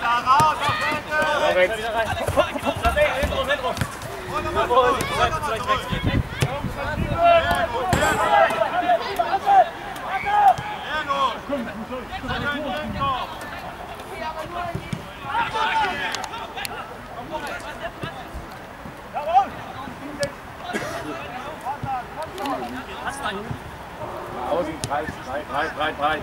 Außen, breit.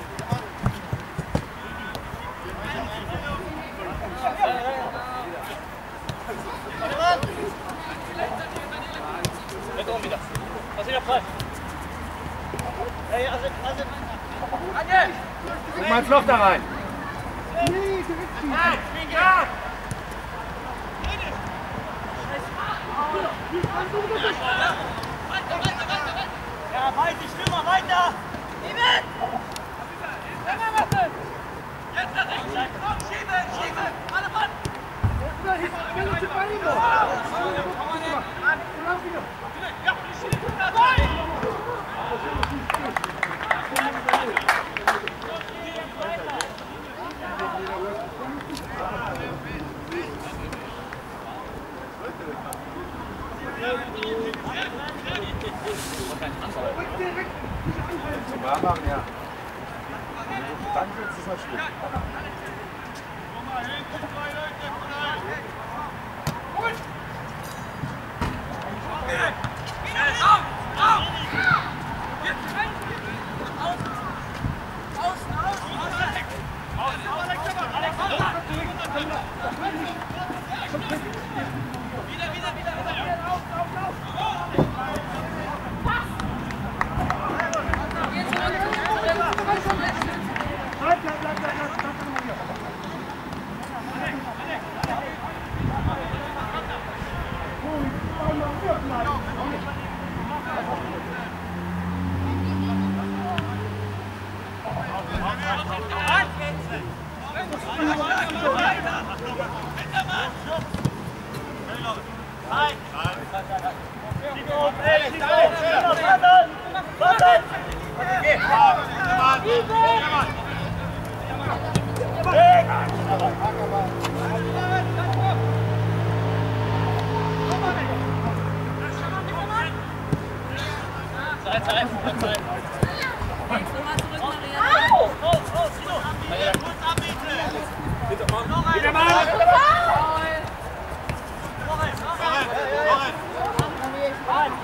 Guck mal ins Loch da rein. Ja, weiter, Stürmer, weiter! Steven! Jetzt nach rechts! Komm, schieben! Alle Mann! Zum Warmmachen, ja. Dann wird es mal schwierig.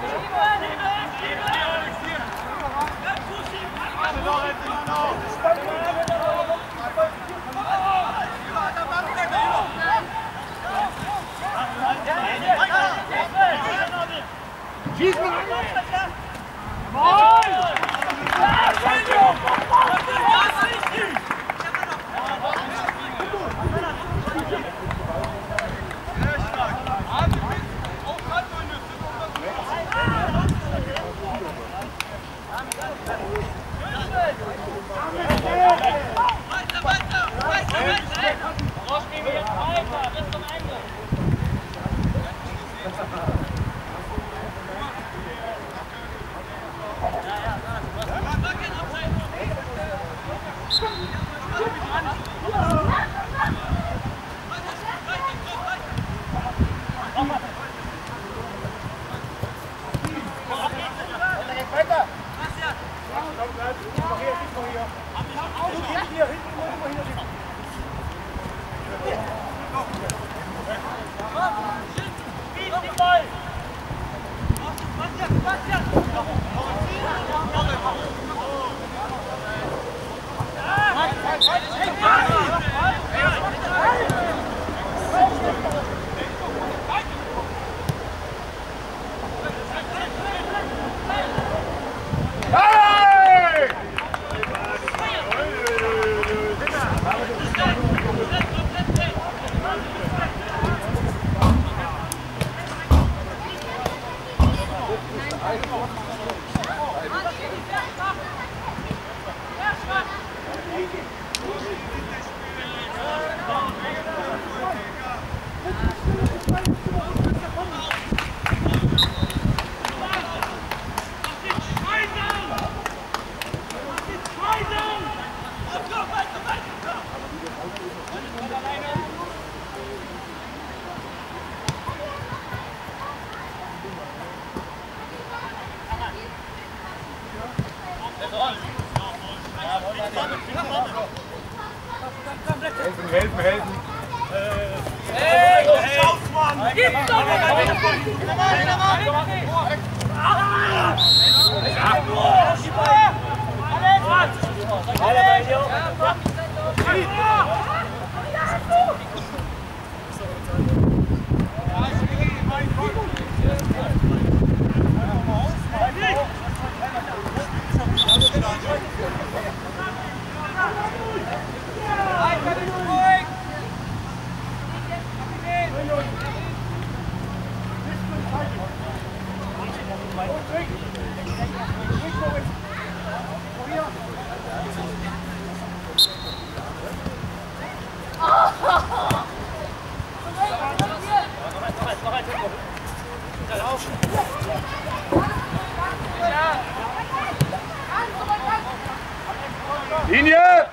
Lorenz, Helfen. Hey, schaut's, Mann! Gib's doch mal! Linie!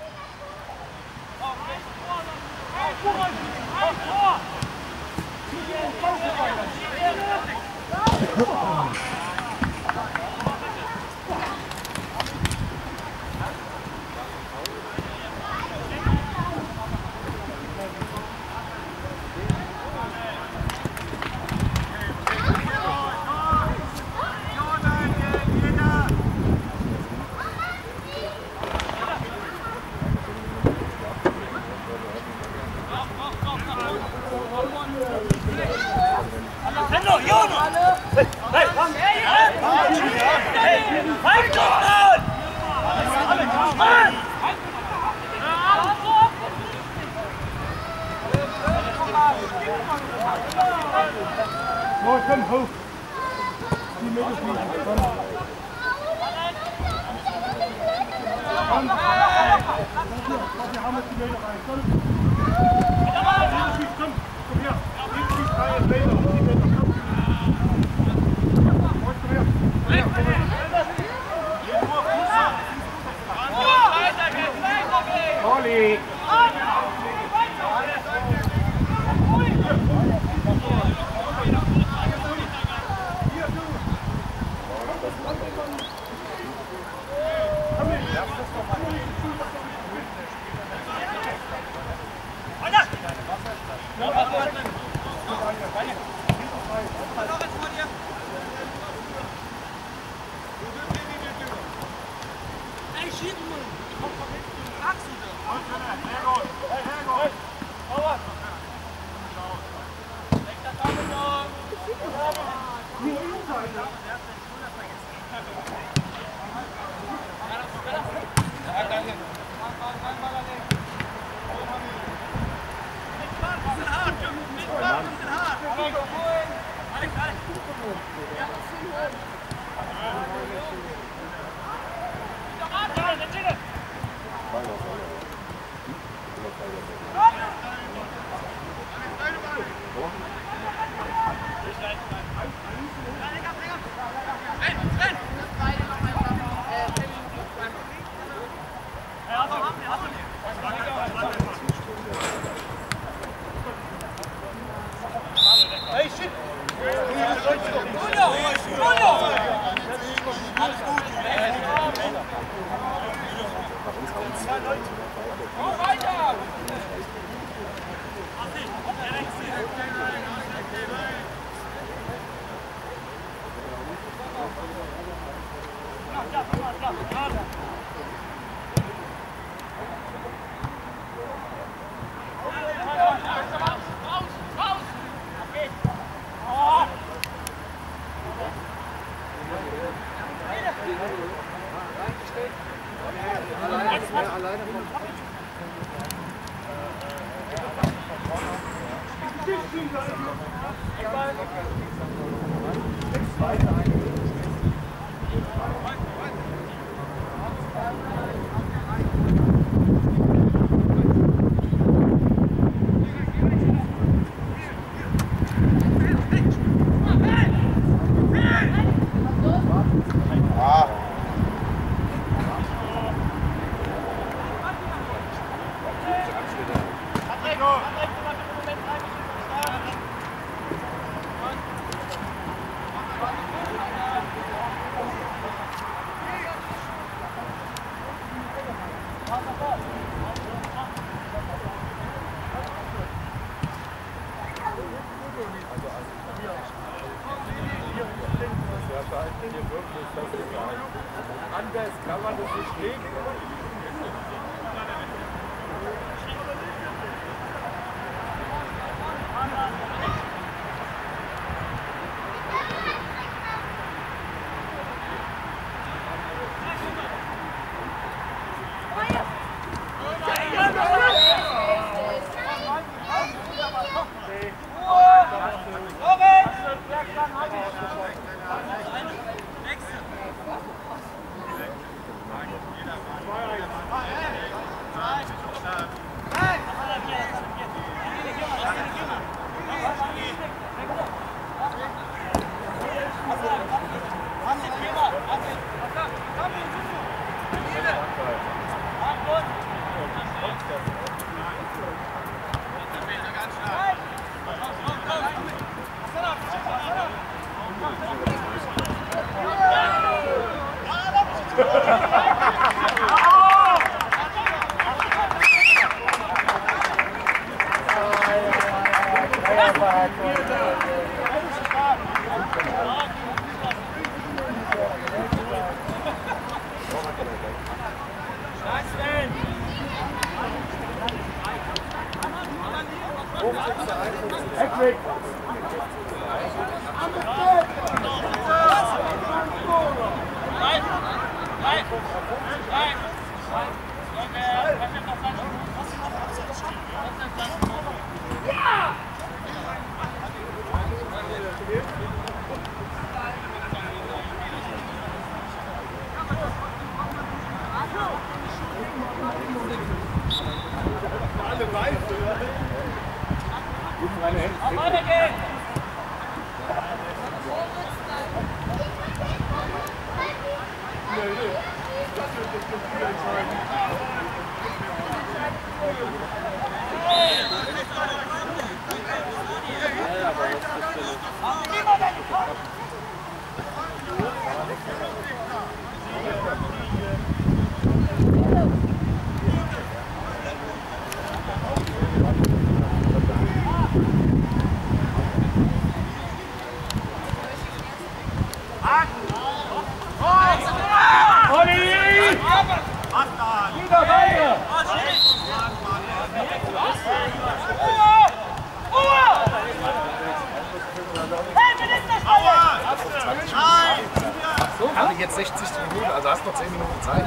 Komm, hoch! Die Mittel fliegen, komm! Komm! Wir haben jetzt die Meter rein, komm! Komm her! Links die 3 Meter, die Meter, komm! Komm her! Olli! Hatte jetzt 60 Minuten, also hast noch 10 Minuten Zeit.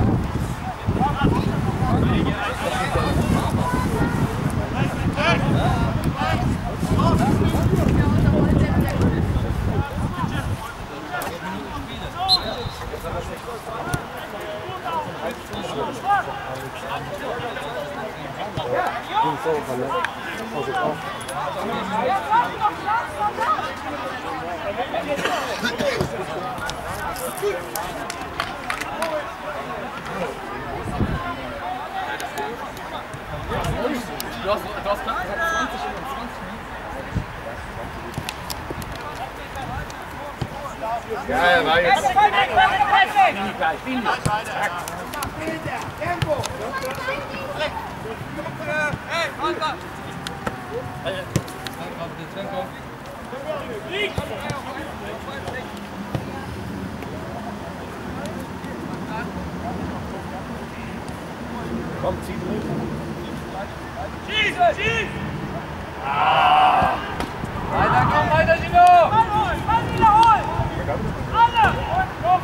Du hast 20 und 20 Ja, er war jetzt. Bin gleich. Tempo! Hey, Alter! Komm, zieh durch. Schieß! Weiter, komm, weiter, Gino! Ball wiederholen! Alle! Komm!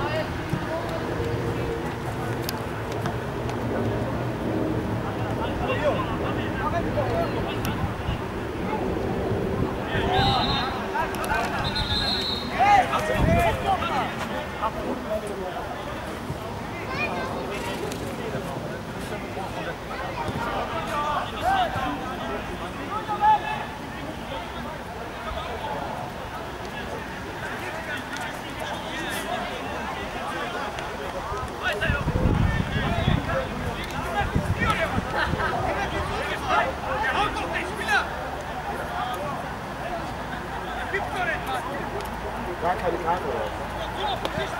Gar keine Karte oder was?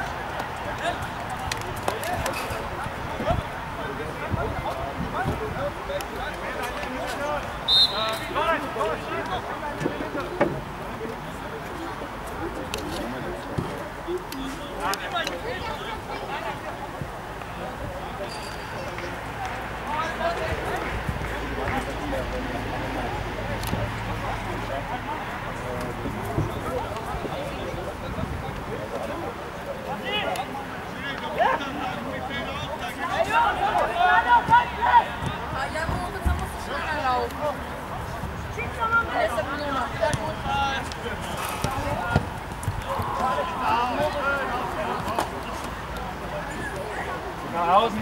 Nach außen.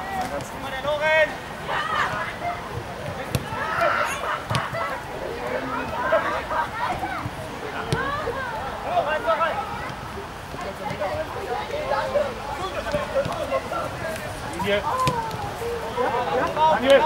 Daniel. Daniel.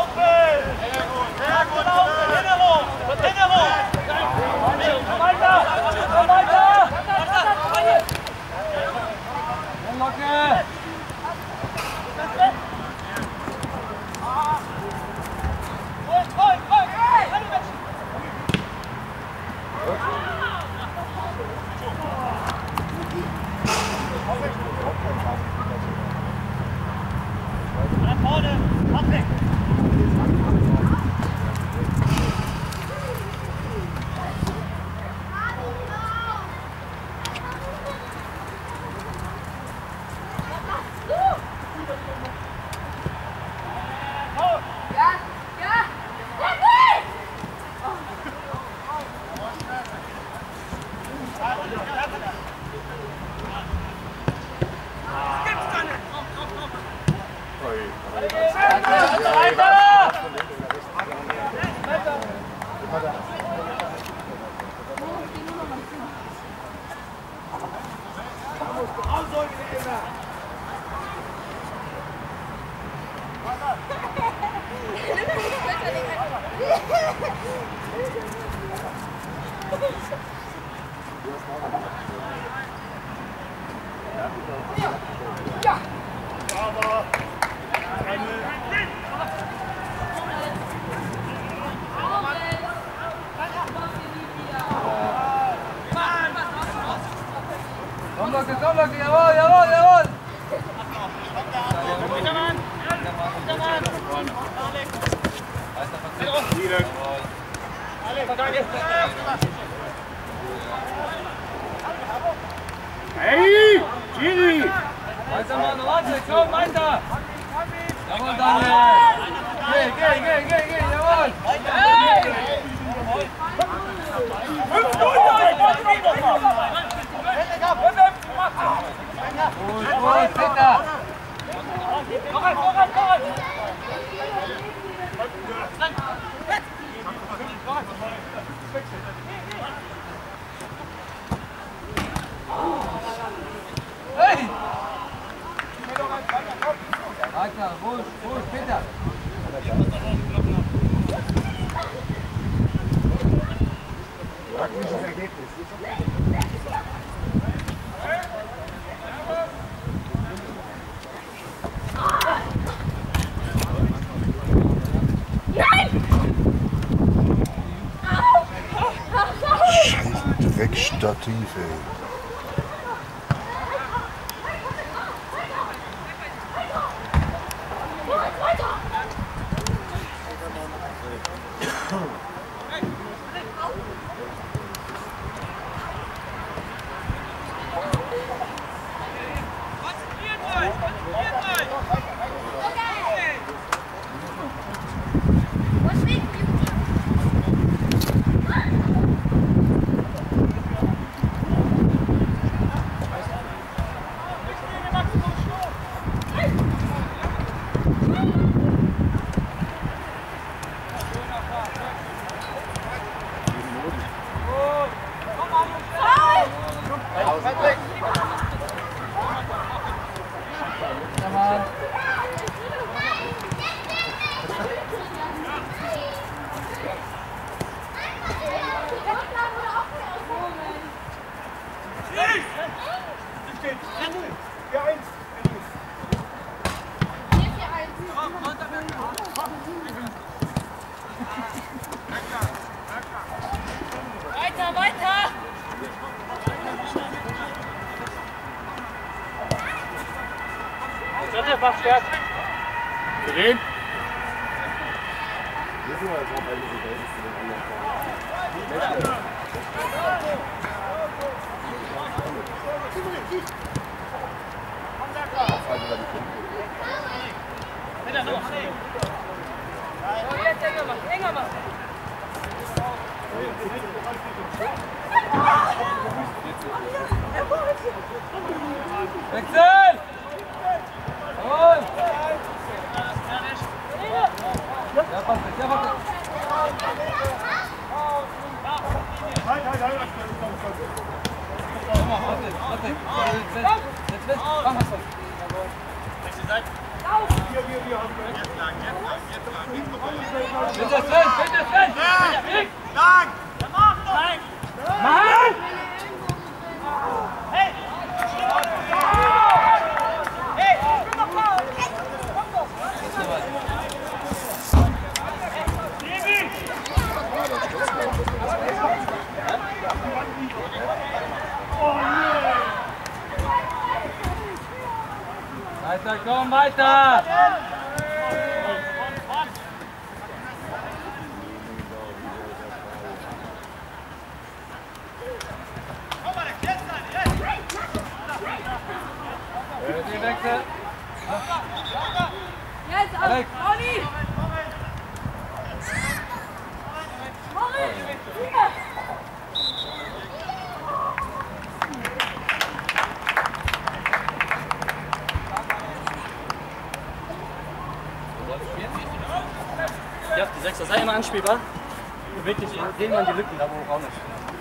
Komm, Locke, jawohl, jawohl, jawohl! Hey! Giri! Weiter, Mann, warte, komm, weiter! Jawohl, Daniel! Geh, jawohl! Gut, Peter! Hey! Weiter, ruhig, Peter! Praktisches Ergebnis. Scheiß Dreckstativ, ey. Für wen? Jetzt enger machen, enger machen. Wechsel! Jawohl! Ja, passt nicht, ja, passt nicht. Komm mal, warte, warte. Jetzt weg, mach was. Bitte, Sven, bitte, Sven! Lang! Nein! Mann! Hey! Hey! Komm doch mal! Komm doch! Weiter, komm, weiter! Die Wechsel! Jetzt auf! Alex! Ronny! Ja, die Sechser, sei immer anspielbar. Wirklich, sehen wir die Lücken, da wo Raum ist.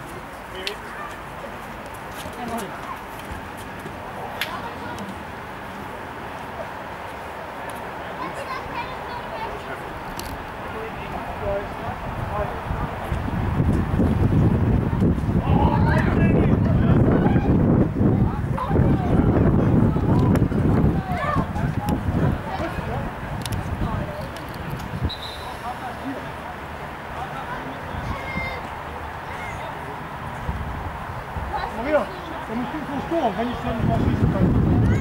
Maria, da musst du vom Sturm, wenn ich dann mal schießen kann.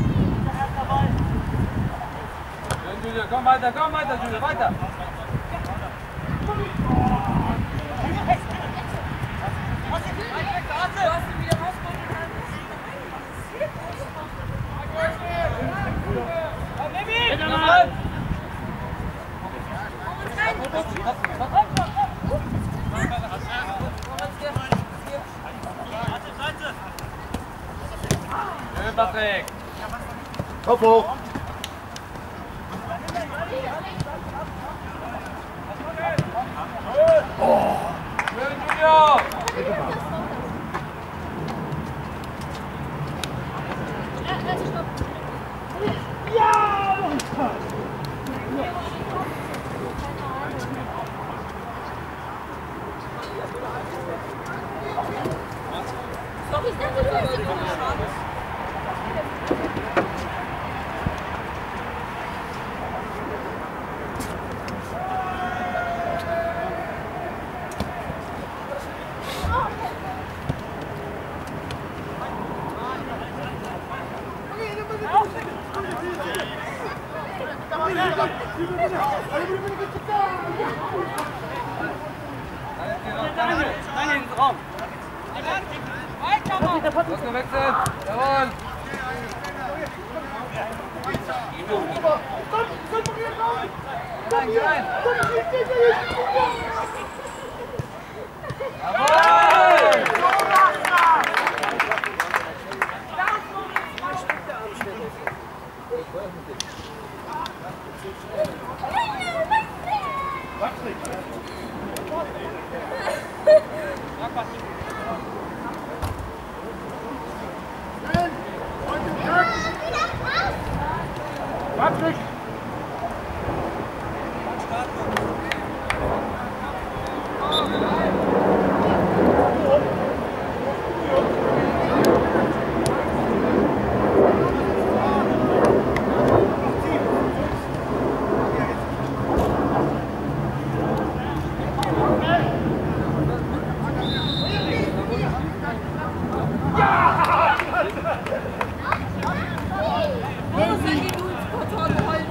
Ja, Julia, komm weiter, Julia, weiter! Schön, Patrick! Kopf hoch! Schön, Julia! Ich dachte, du hast ihn Daniel ins Raum. Los, gewechselt! Jawohl! Rein, rein! Jawohl! Patrick! Wo sind die Dudes?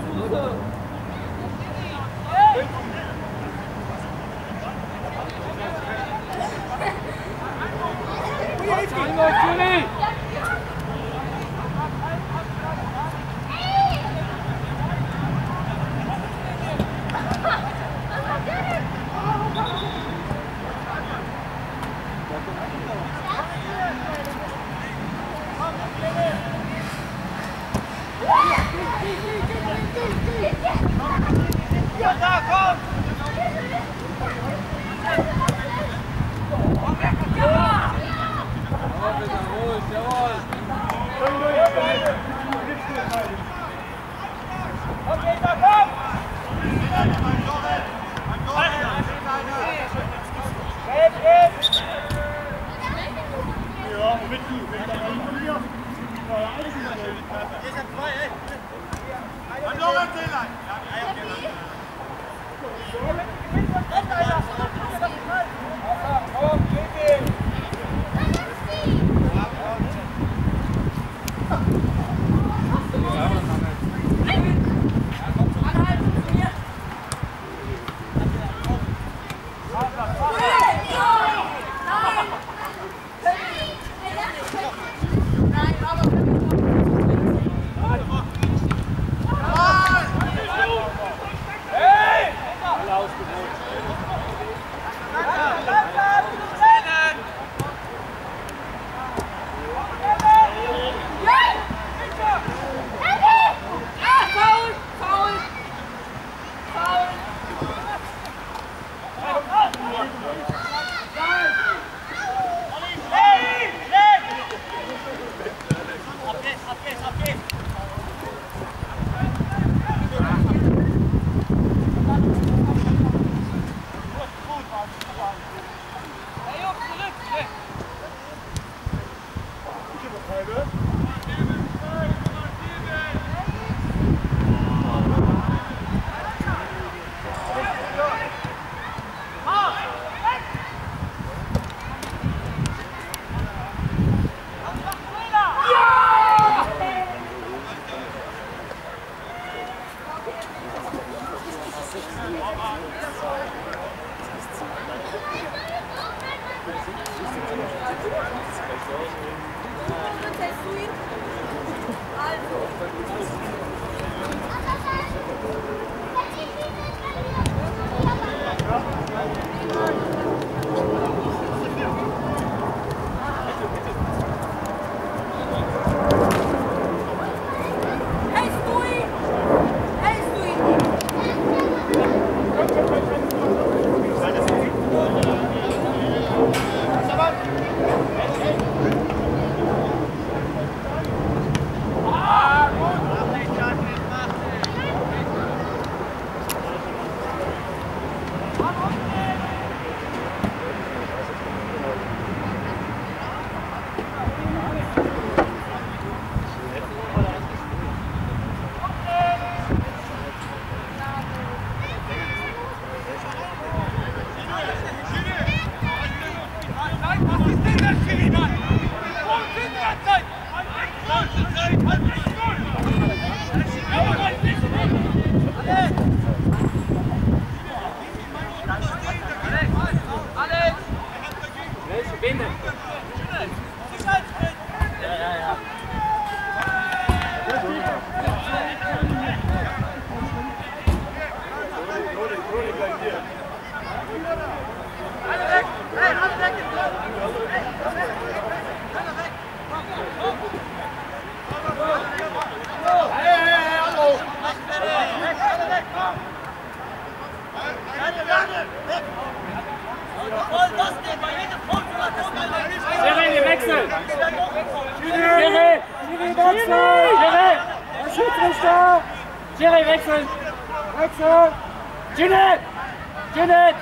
Jerry, wechseln! Wechseln! Janet! Janet!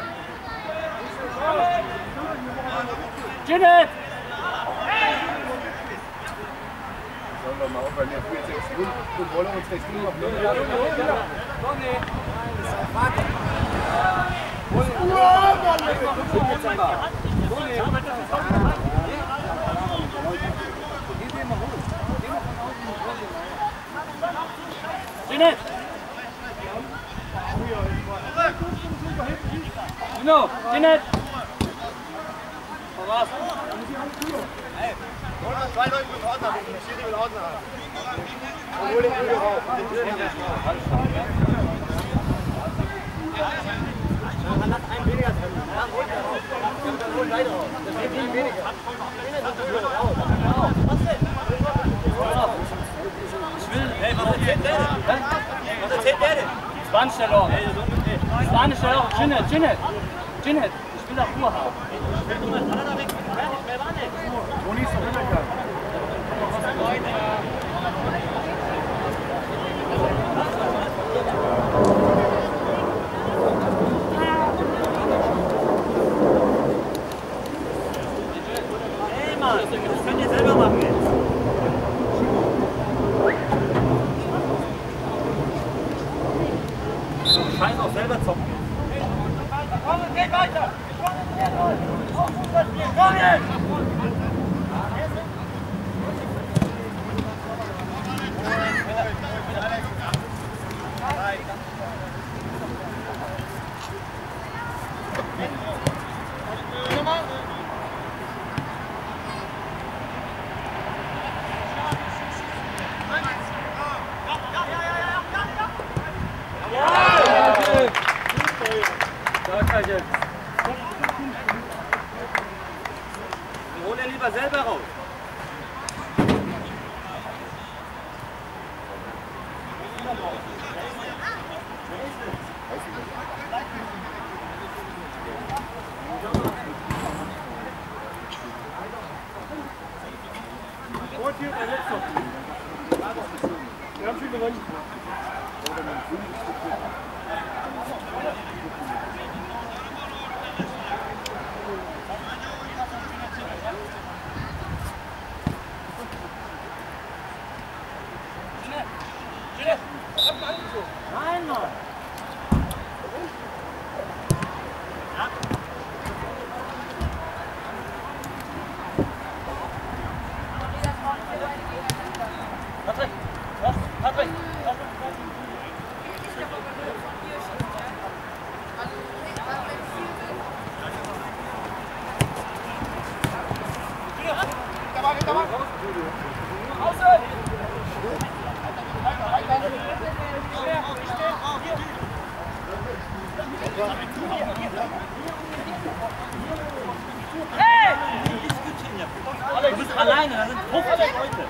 Janet! Sollen wir mal aufhören, jetzt wird 6 Stunden und wollen uns 6 Stunden noch Janet! Juno, Janet! Was? Zwei Leute mit Ordner, der Schiri will Ordner haben. Hol den Kühl raus. Lass einen weniger drin. Dann holt er raus. Dann holt beide raus. Das geht nicht weniger. Was denn? Ich will. Hey, was erzählt der denn? Was erzählt der denn? Spanische Loch. Spanische Loch. Janet, Janet. Janet, ich will doch Ruhe haben. Toni ist doch rübergegangen. Hey Mann, das könnt ihr selber machen jetzt. Scheiß auf selber zocken. Komm, geht weiter! Komm jetzt! Danke. Ausgleich jetzt. Hol ihn lieber selber raus. Und hier der letzte. Wir haben viel gewonnen. Nein, Mann. Patrick, Patrick. Hey! Du bist alleine, da sind 50 Leute.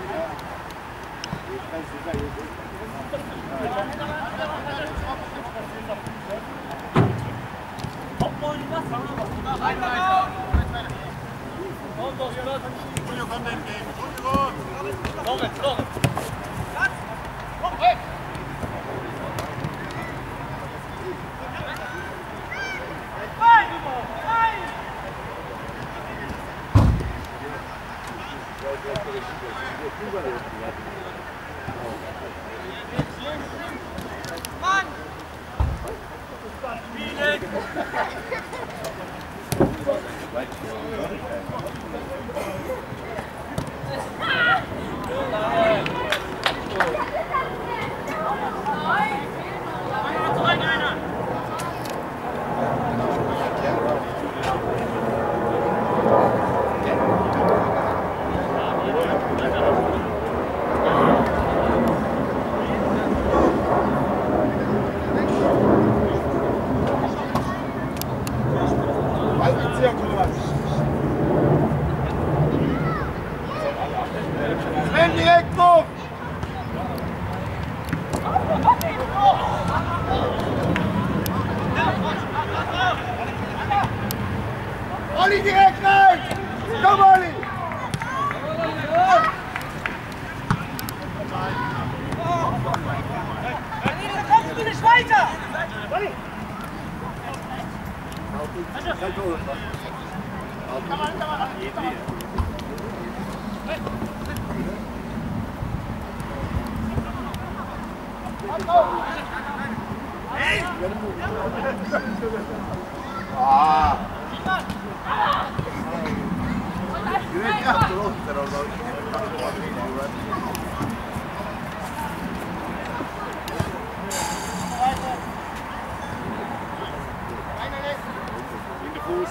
Sven, direkt hoch! Olli, direkt rein! Komm, Olli! Kommst du nicht weiter? Ah! Direkt nach runter, oder? In den Fuß.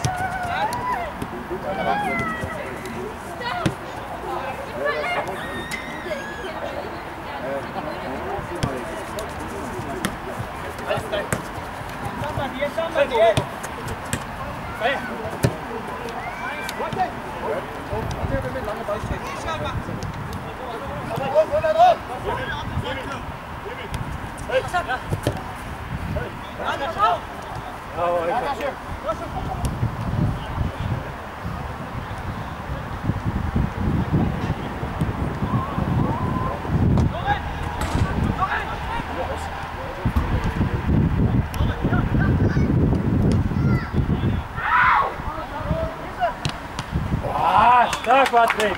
Stark, Patrick!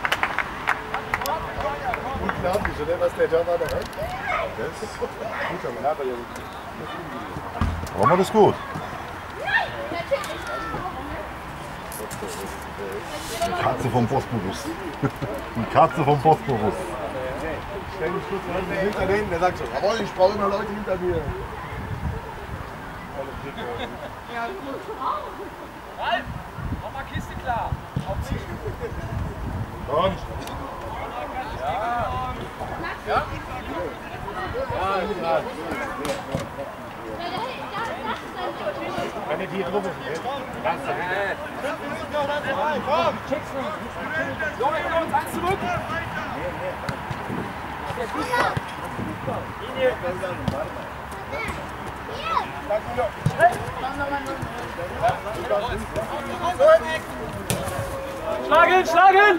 Unglaublich, oder? Was der da war, der hat. Das ist gut, aber ja. War mal das gut? Die Katze vom Bosporus. Die Katze vom Bosporus. Ständig kurz hinter denen, der sagt so, jawohl, ich brauche immer Leute hinter mir. Ralf, mach mal Kiste klar. Und? Ja? Ja, ja. Wenn er die drüber ist. Ganz Komm! Junge, komm, eins zurück! Schlagen, schlagen!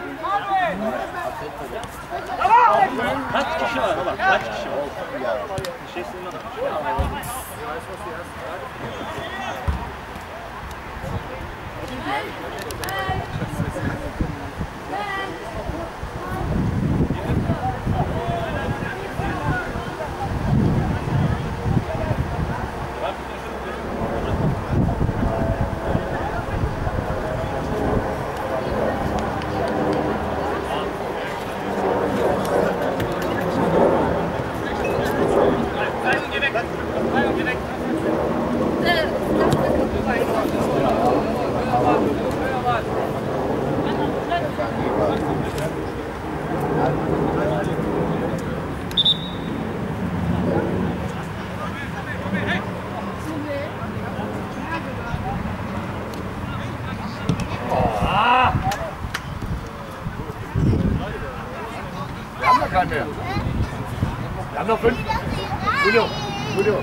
Wir haben noch keinen mehr. Wir haben noch 5. Julio, Julio.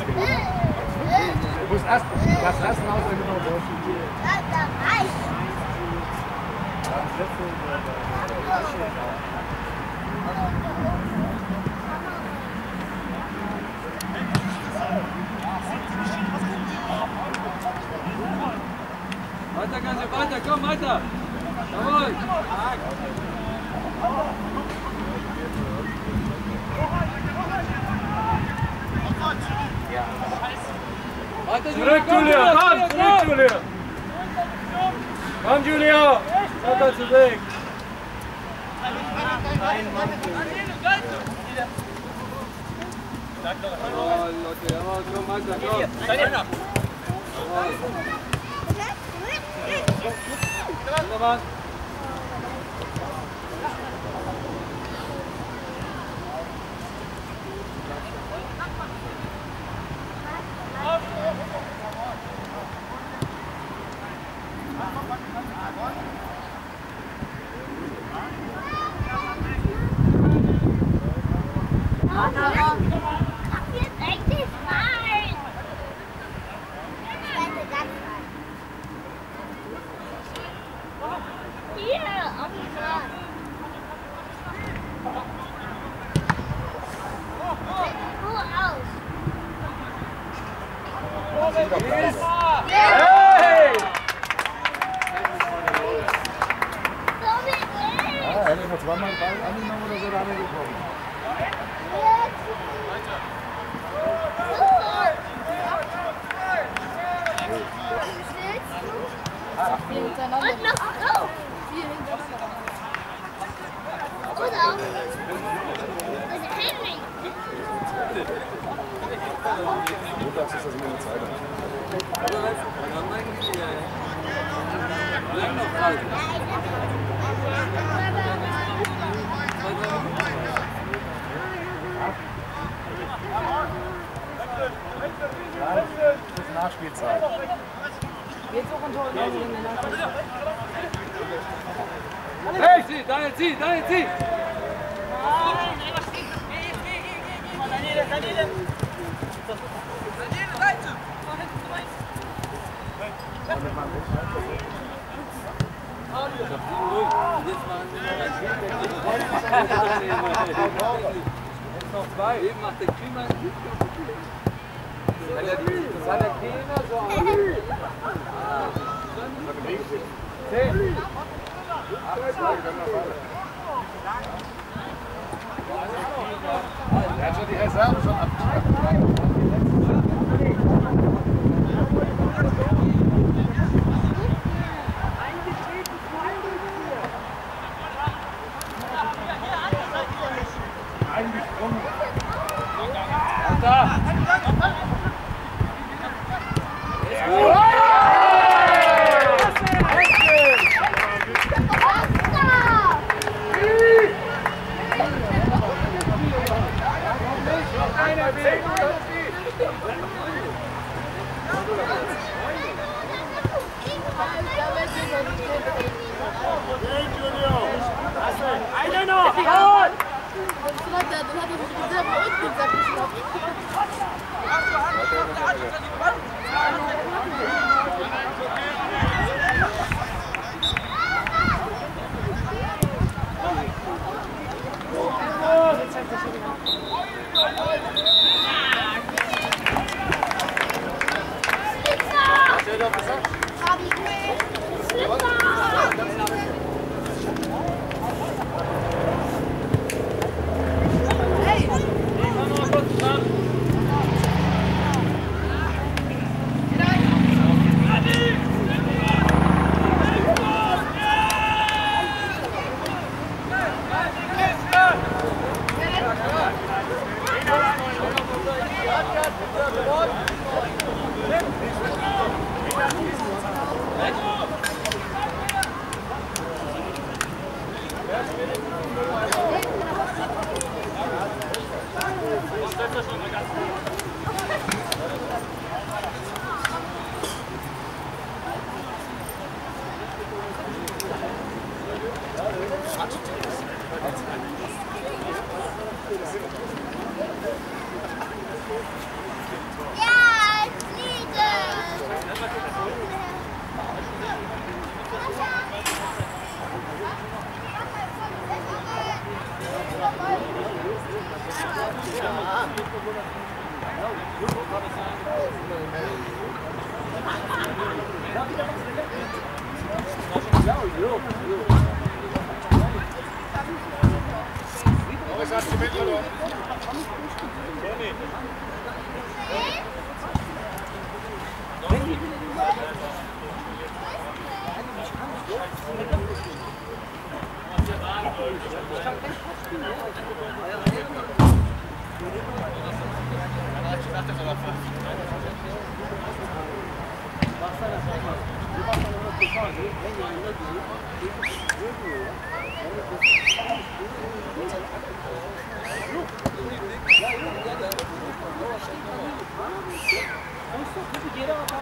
Du musst erst raus, wenn du noch los. Weiter, Ganze, weiter, komm, weiter! Jawohl! Weiter, Zurück, Julio! Komm, zurück, Julio! Komm, Julio! Weiter zurück! Jawohl, Leute, jawohl, komm, weiter, komm! Wunderbar! Hey! Ja, hätte ich noch zweimal den Ball angenommen oder so, da haben wir gekommen. Und noch drauf. Oder? Das Henry. Montags ist das immer eine Zeit. Bleib noch frei. Das ist Nachspielzeit. Hey, zieh, Daniel, zieh, Daniel, zieh! Jetzt noch zwei. Eben macht der Klima ein Glück. Das hat der Keiner so aus. 10. Er hat schon die Reserve schon abgeschlossen. Da! Eine noch! Dann hat er sich selber unten gesagt. Was hast du mitgenommen?